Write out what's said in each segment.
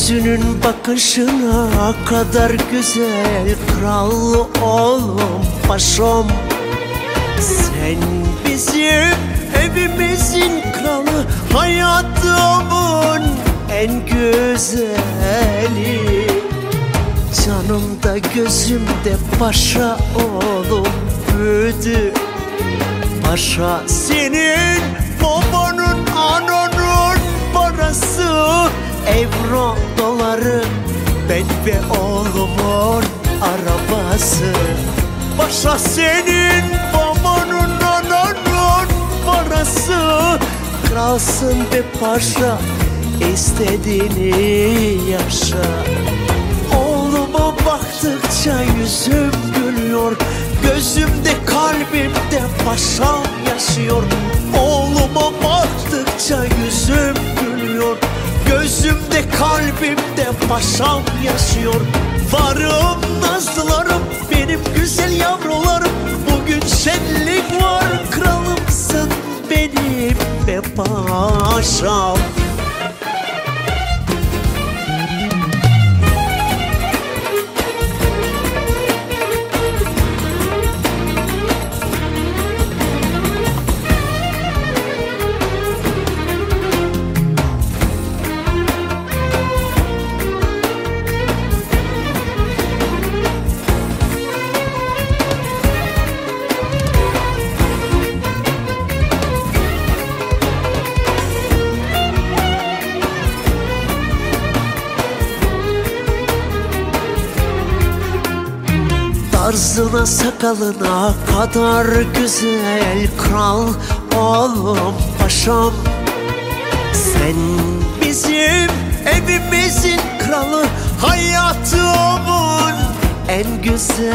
Gözünün bakışına kadar güzel, kral oğlum paşam. Sen bizim evimizin kralı, hayatımın en güzeli. Canımda gözümde paşa oğlum büyüdü. Paşa senin babanın, ananın parası, euro doları, ben ve oğlumun arabası. Paşa senin babanın, ananın parası, kralsın be paşa, istediğini yaşa. Oğluma baktıkça yüzüm gülüyor, gözümde kalbimde paşam yaşıyor. Oğluma baktıkça yüzüm gülüyor, gözümde kalbimde paşam yaşıyor. Varım nazlılarım, benim güzel yavrularım, bugün şenlik var, kralımsın benim be paşam. Tarzına sakalına kadar güzel, kral oğlum paşam. Sen bizim evimizin kralı, hayatımın en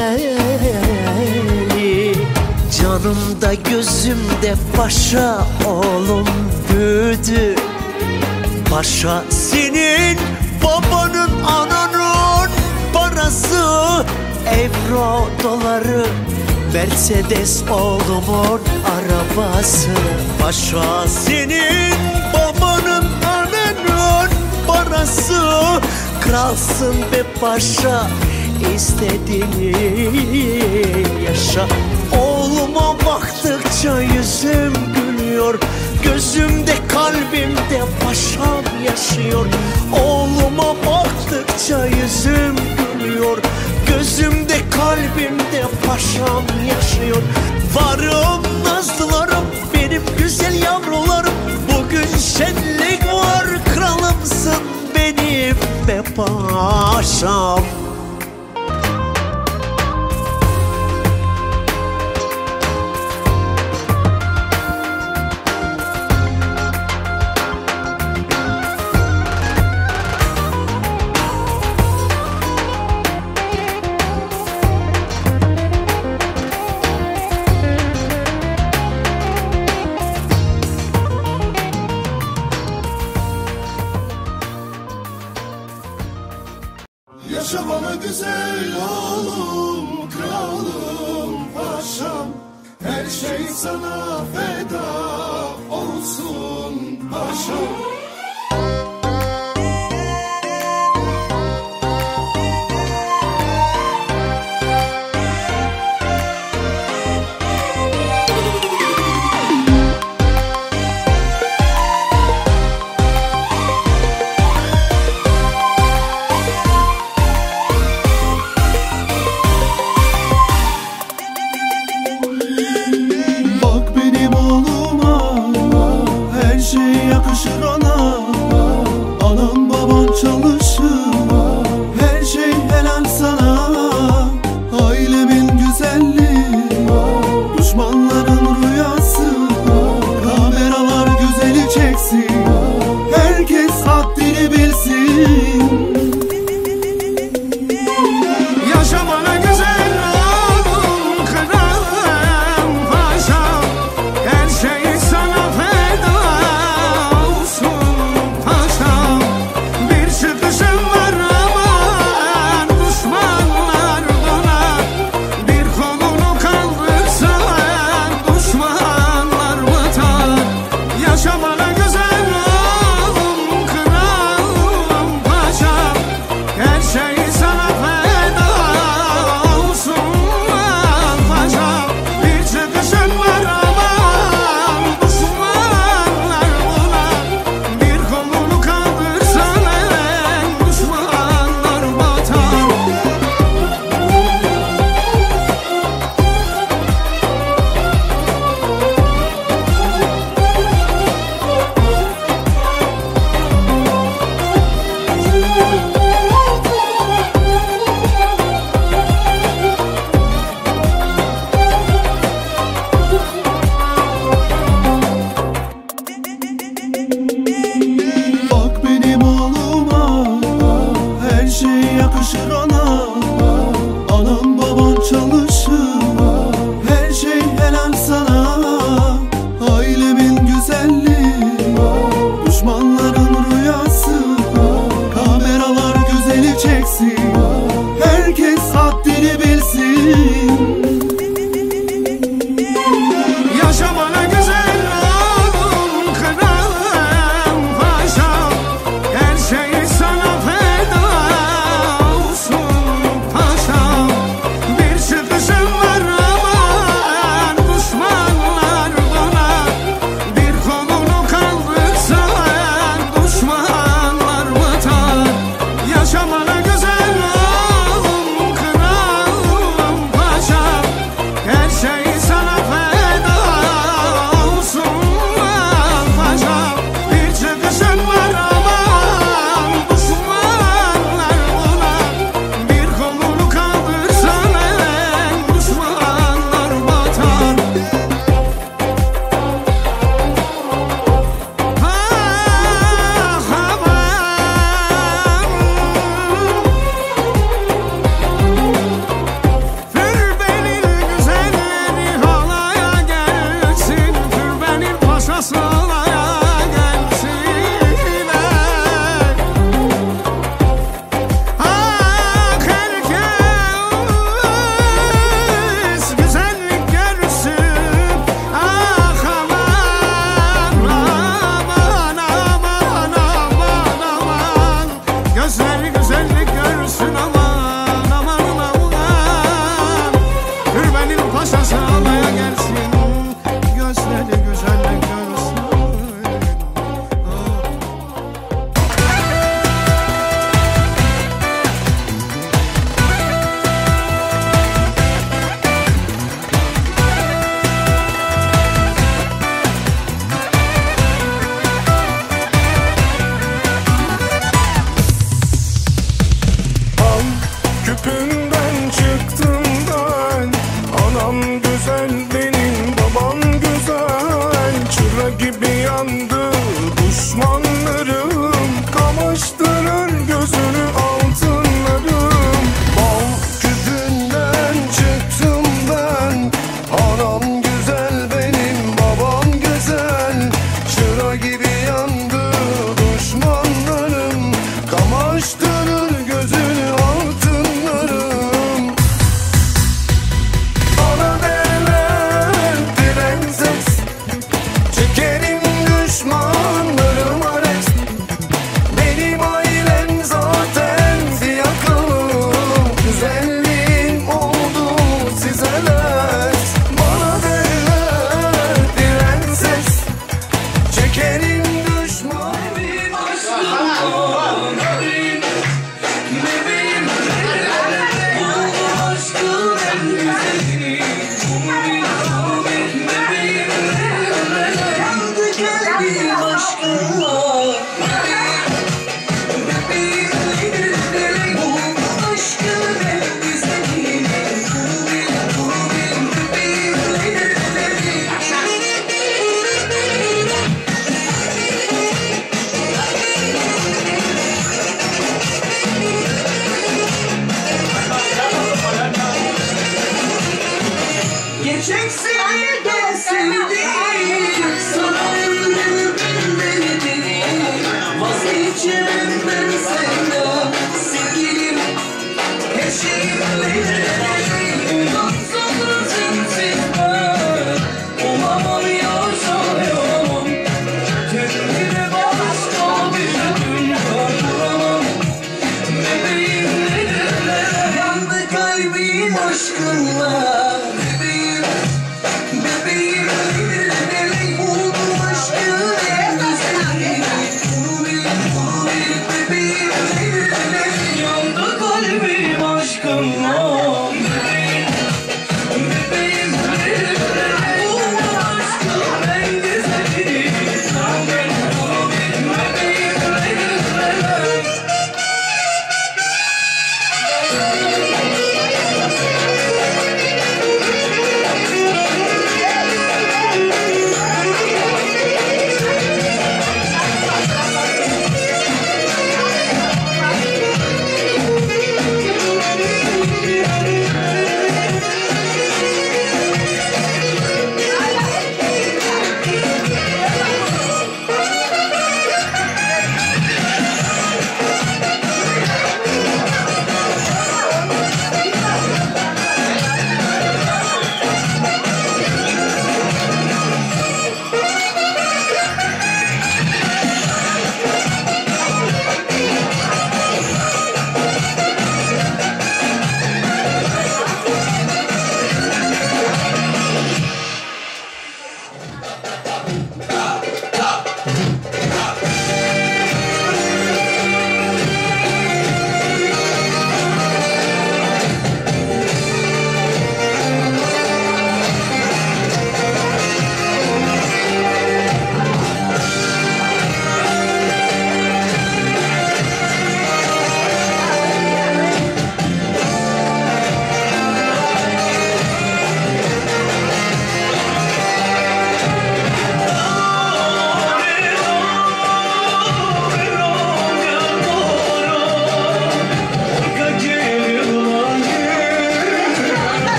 güzeli. Canımda gözümde paşa oğlum büyüdü. Paşa senin babanın, ananın parası, euro doları, Mercedes oğlumun arabası. Paşa senin babanın, ananın parası, kralsın be paşa, istediğini yaşa. Oğluma baktıkça yüzüm gülüyor, gözümde kalbimde paşam yaşıyor. Oğluma baktıkça yüzüm gülüyor, gözümde kalbimde paşam yaşıyor. Varım nazlılarım, benim güzel yavrularım, bugün şenlik var, kralımsın benim be paşam. Yaşa bana güzel oğlum, kralım, paşam. Her şey sana feda olsun paşam. Yakışır ona. çalışır. Her şey helal sana, ailemin güzelliği, düşmanların rüyası. Kameralar güzeli çeksin, herkes haddini bilsin. Yaşa bana güzel oğlum, kralım, paşam. Her şey sana feda olsun paşam. Bir çıkışım var aman, düşmanlar bana. Bir kolunu kaldırsan düşmanlar batar. Yaşa bana güzel oğlum, kralım, paşam. Her şey sana feda olsun paşam. Bir çıkışın var aman, düşmanlar buna. Bir kolunu kaldırsan düşmanlar batar. Ah aman, Türbenin güzelleri halaya gelsin, Türbenin paşası halaya gelsin. Ah herkes güzellik görsün. Ah aman, aman, aman, aman, aman. Gözleri güzellik görsün aman, aman, aman. Türbenin paşası alaya gelsin, gözleri güzellik görsün. Al küpünden çıktım ben. Anam güzel benim, babam güzel. Çıra gibi yandı düşmanlarım, kamaştırır gözünü altınlarım. Bal küpünden çıktım ben. Anam güzel benim, babam güzel. Çıra gibi yandı düşmanlarım, kamaştırır gözünü altınlarım. Bana derler prenses, çekerim düşmanlarıma rest. Benim ailem zaten fiyakalı, güzelliğim oldu size les. Bana derler prenses, çekerim düşman. Geçeceksin gel sevdiğim, sana ömrümü verdim. Vazgeçemem ben senden sevgilim, her şeyim verdim. Ondan sonra sensiz ben olamam, yaşayamam. Kendime başka bir dünya kuramam. Bebeğim neler yandı kalbim aşkınla.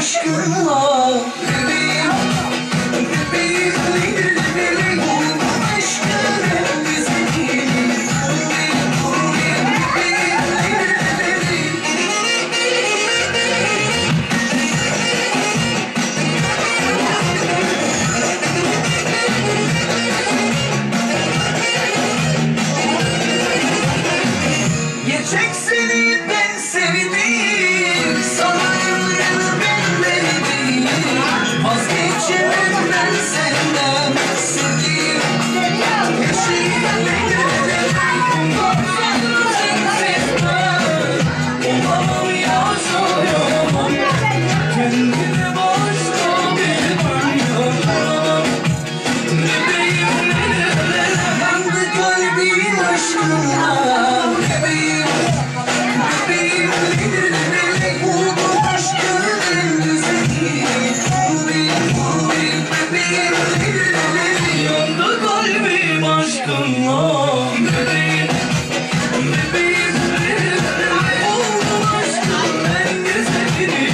aşkınla bebeğim, bebeğim, bebeğim, bu aşkın en güzeli. Gerçek seni ben sevdim, sana ömrümü ben verdim. Vazgeçemem ben senden, sevdiğim her şeyi veririm. Umarım yazıyorum, kendimi başka bir dünyada. Bebeğim, ben de kalbim aşkınla. Bebeğim, bebeğim, bu aşkın en güzeli. Bebeğim, yandı kalbim aşkınla. Bebeğim, bebeğim, bu aşkın en güzeli.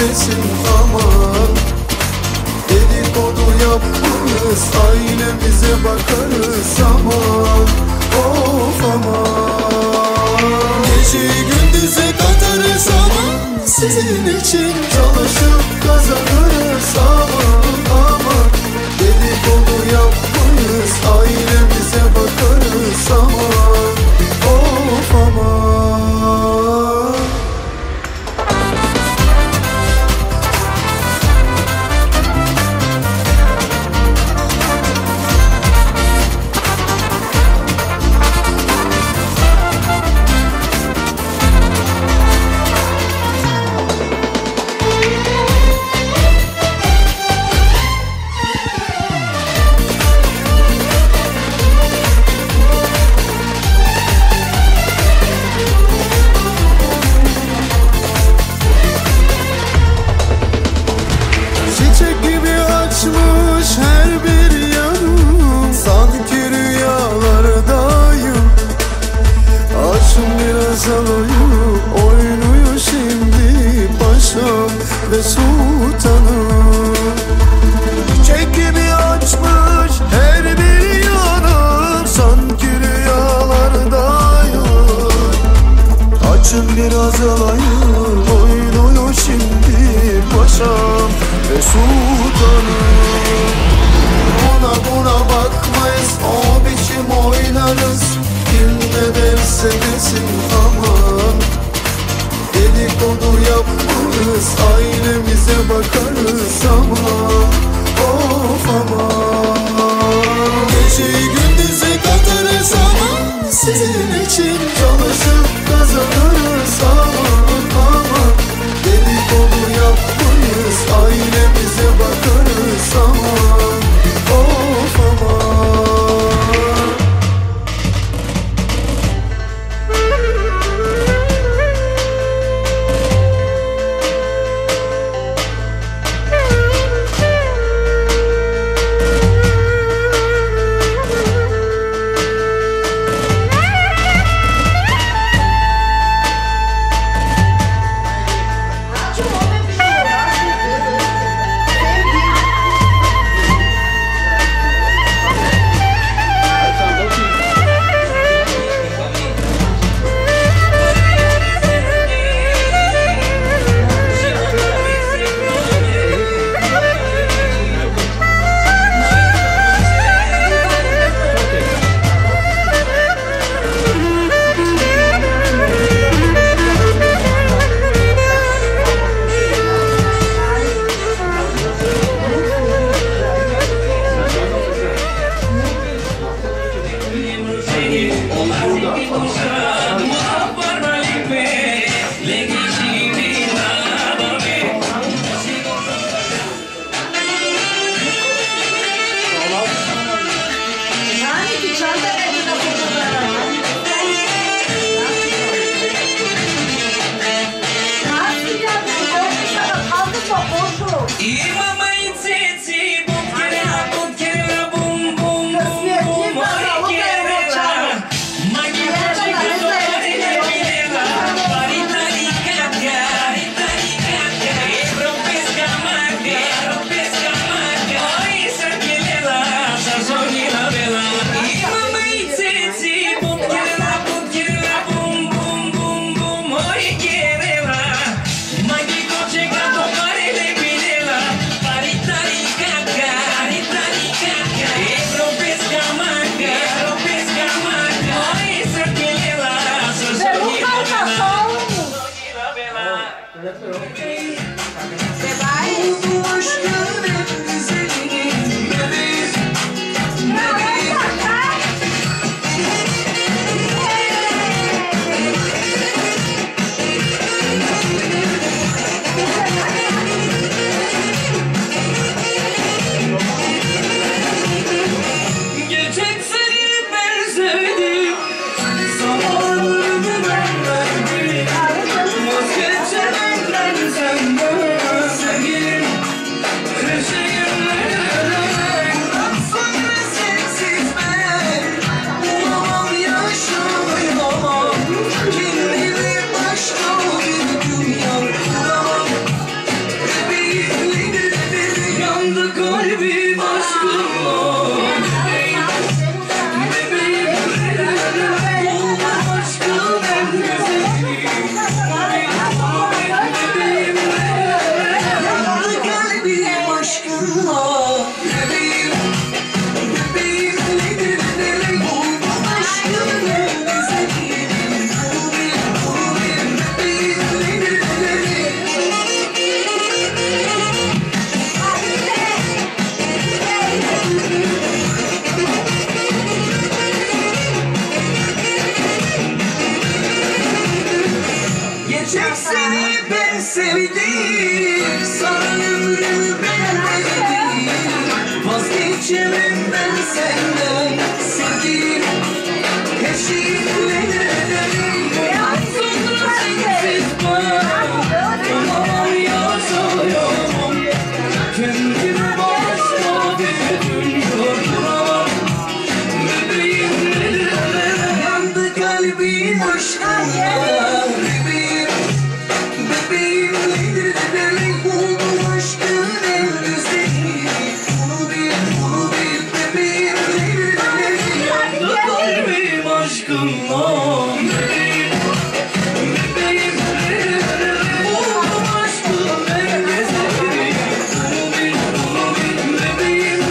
desin aman. Dedikodu yapmayız, ailemize bakarız aman. Of aman. Geceyi gündüze katarız aman. Sizin için çalışıp kazanırız aman aman. Dedikodu yapmayız, ailemize bakarız aman. Of aman. Çiçek gibi açmış her bir yanım, sanki rüyalardayım. Açın biraz alayım, oynuyor şimdi paşam ve sultanım. Çiçek gibi açmış her bir yanım, sanki rüyalardayım. Açın biraz alayım, oynuyor şimdi paşam ve sultanım. Ona buna bakmayız, o biçim oynarız. Kim ne derse desin aman. Dedikodu yapmayız, ailemize bakarız aman. Of aman. Geceyi gündüze katarız aman. Sizin için çalışıp kazanırız aman aman. Dedikodu yapmayız, ailemize bakarız aman. Of aman. tek seni ben sevdim. Sana ömrümü ben verdim. Vazgeçemem ben senden. Sevgilim peşindenim. Sonra sensiz ben olamam yaşayamam. Kendime başka bir dünya kuramam. Bebeğim yandı kalbim aşkınla. Bebeğim, bebeğim buldum aşkın en güzeli. Bunu bil bebeğim yandı kalbim aşkınla. Bebeğim, bebeğim buldum aşkın en güzeli. Bunu bil bebeğim.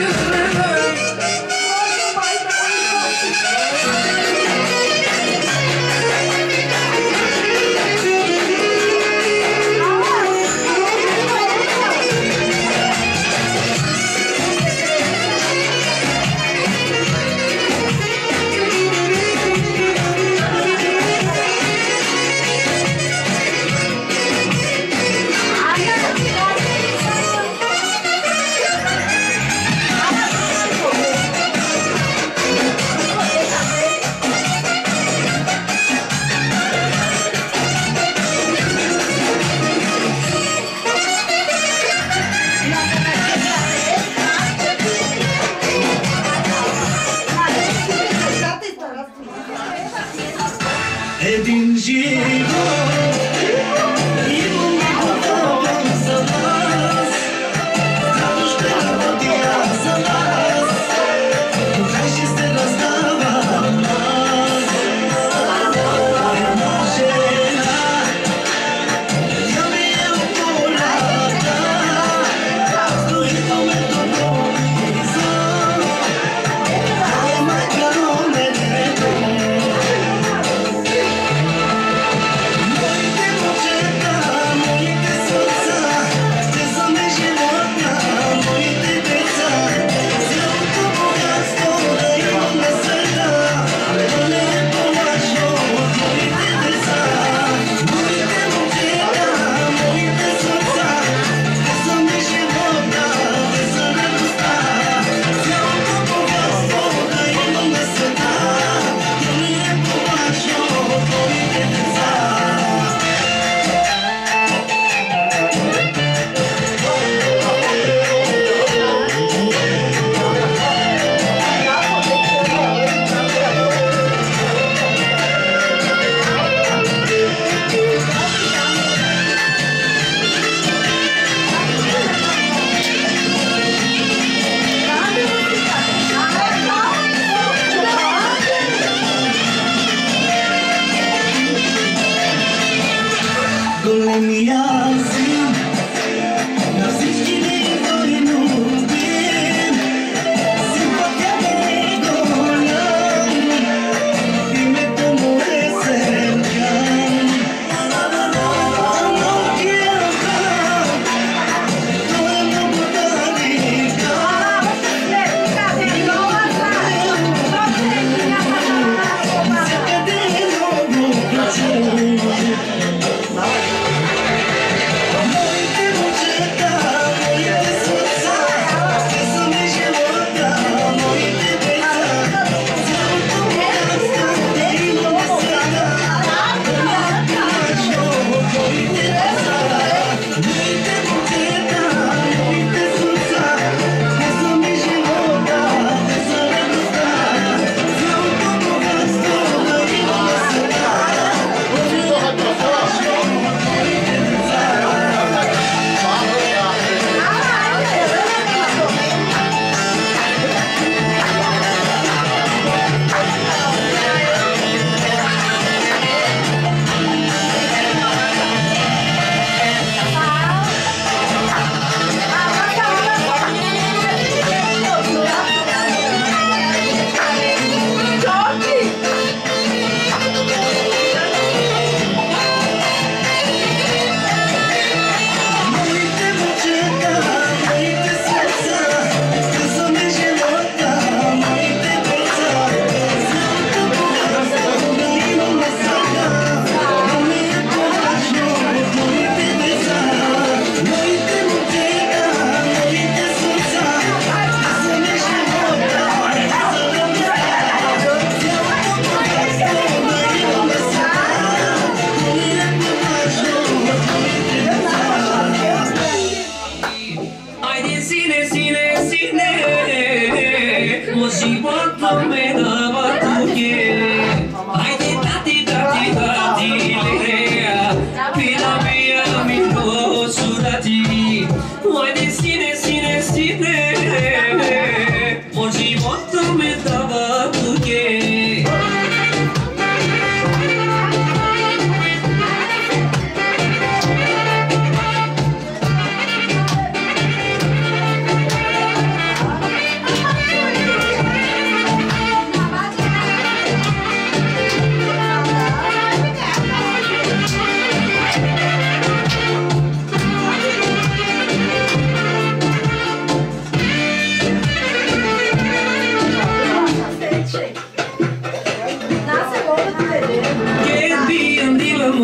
Edinci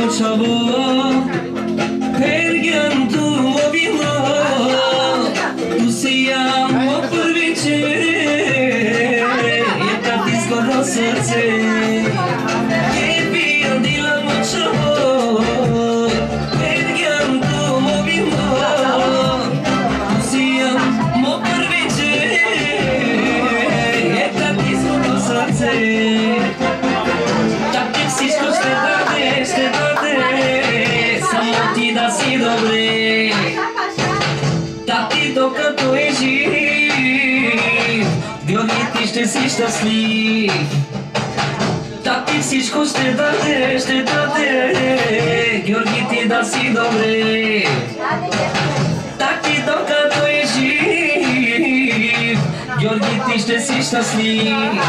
ciavo perché tu movimo tu siamo per vincere e capisco non serse e via di la ciavo perché tu movimo tu siamo per vincere e capisco non serse si dobre Tati toka tvoje živ Бьоги ти ще си щастлив Тати всичко ще даде Георги ти да си добре Тати тока тvoje živ Георги ти ще си щастлив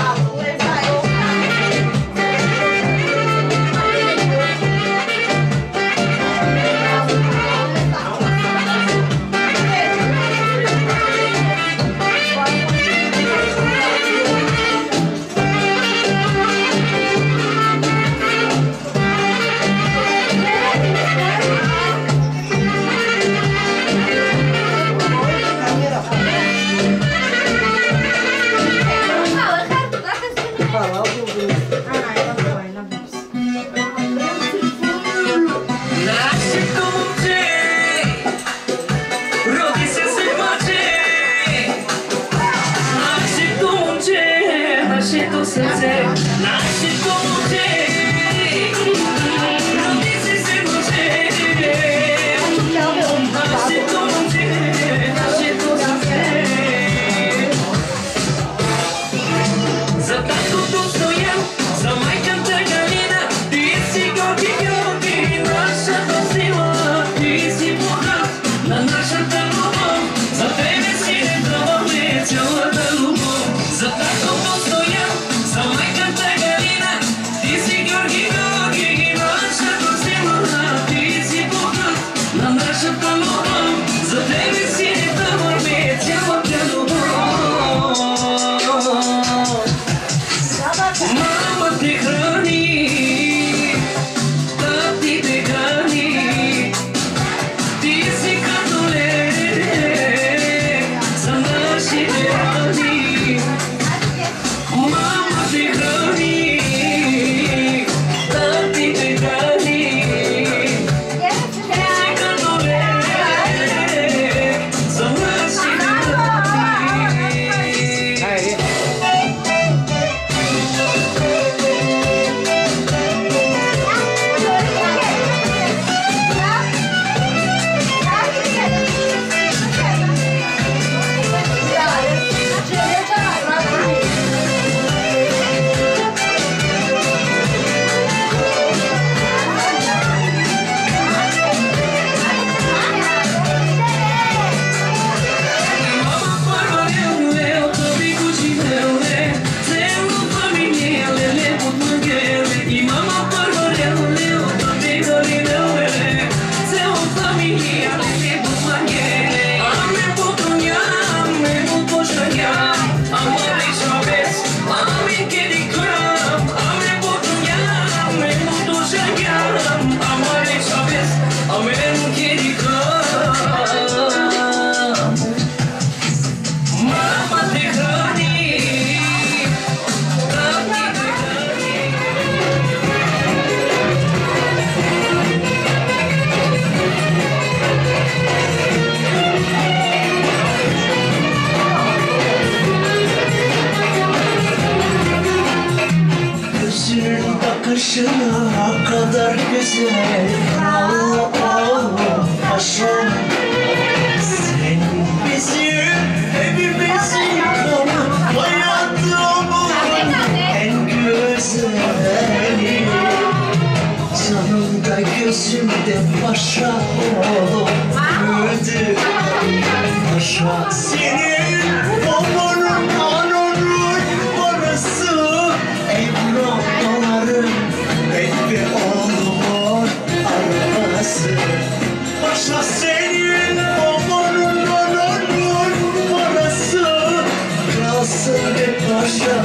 Bakışına kadar güzel Allah aşkım sen bizim evimizin kanı hayatımın en güzeli canımda gözümde paşa oğlum büyüdü paşa senin babanın ananın parası evlatların ve oğlumun arabası paşa senin babanın ananın parası kralsın ve paşa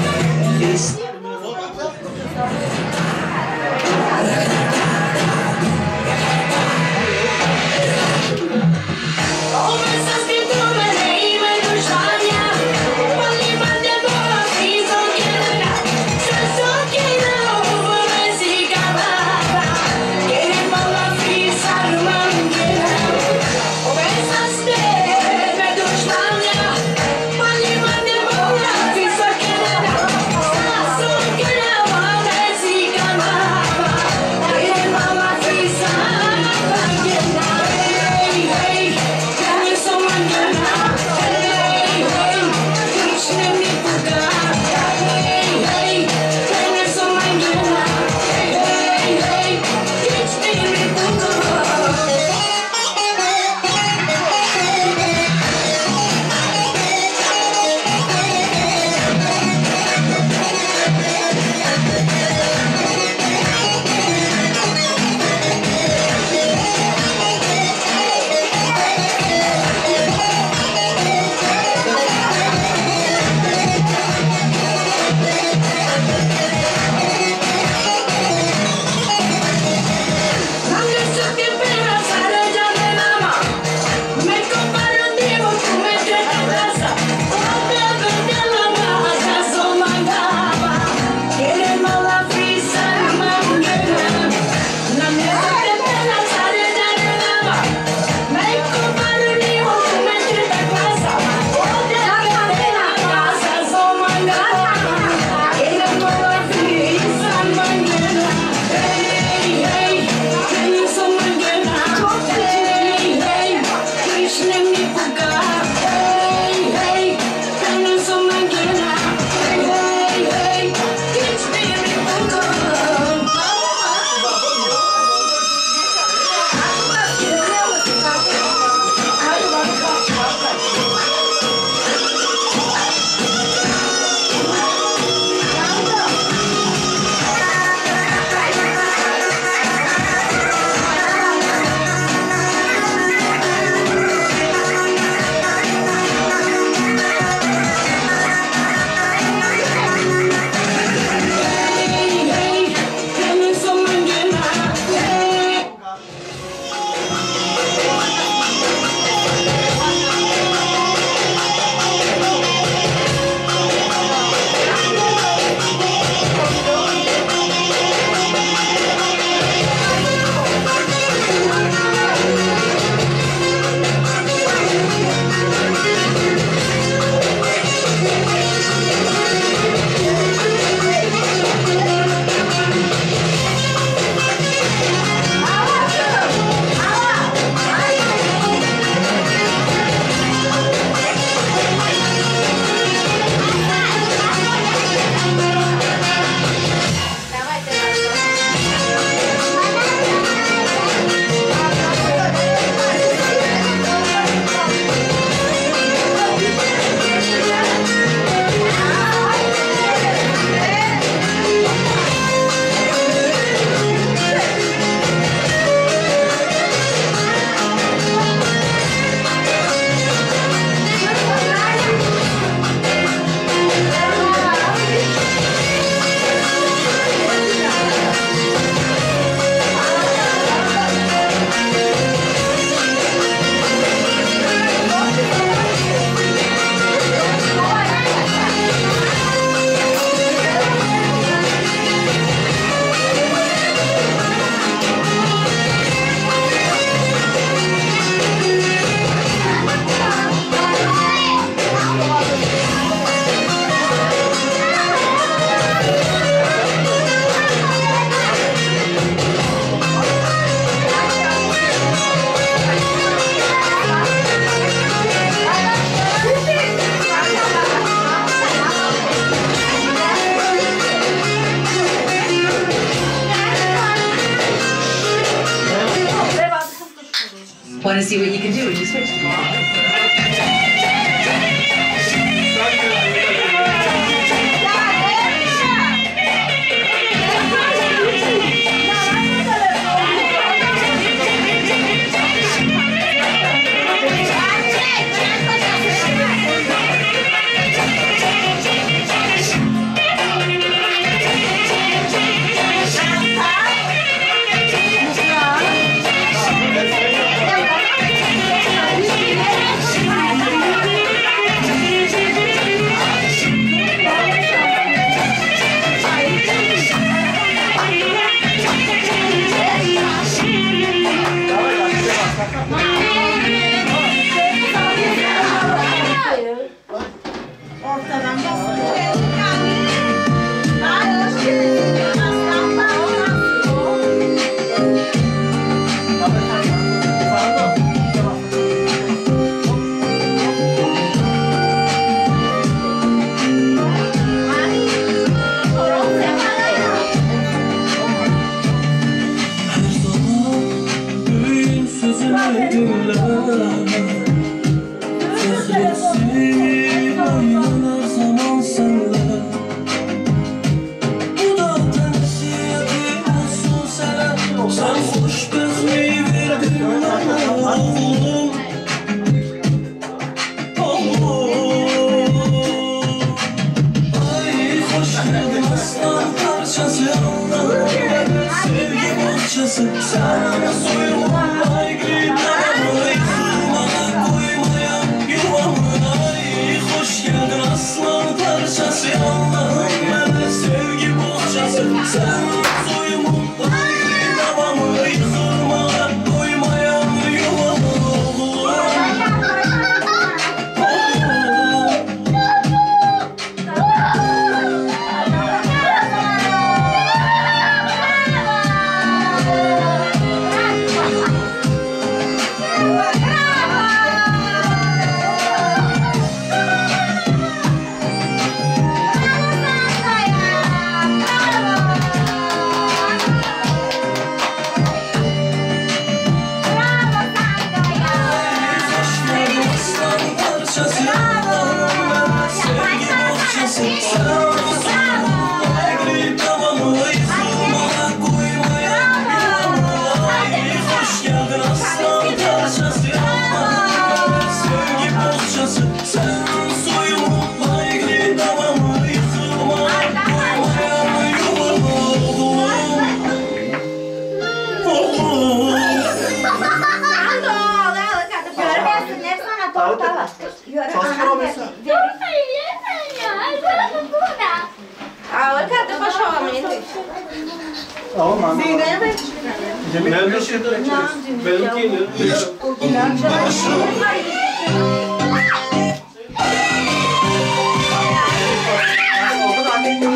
Want to see what you can do when you switch?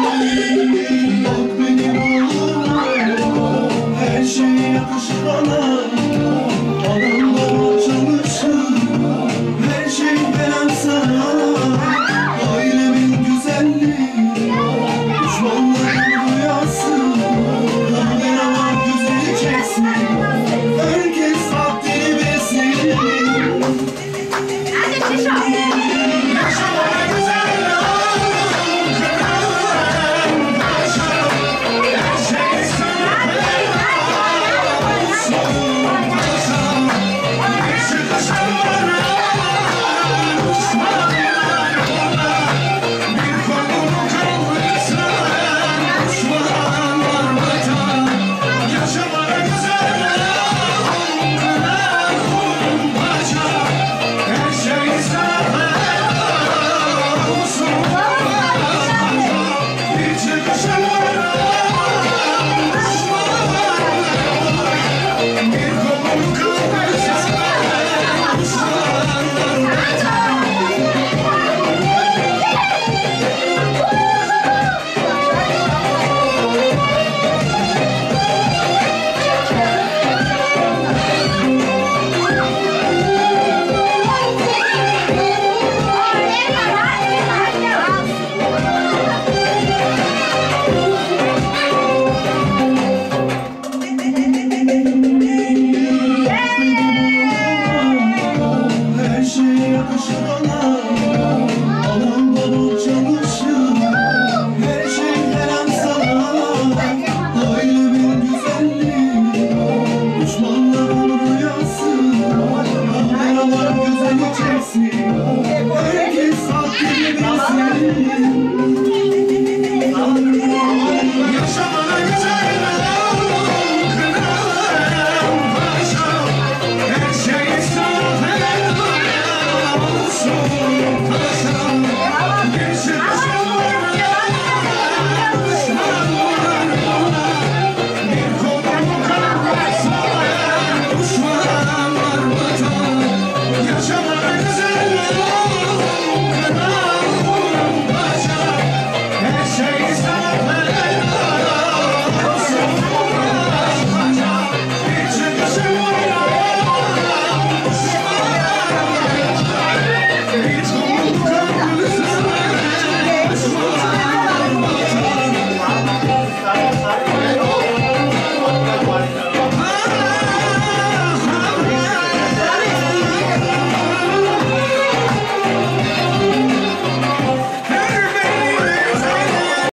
Her şey yakışır ona.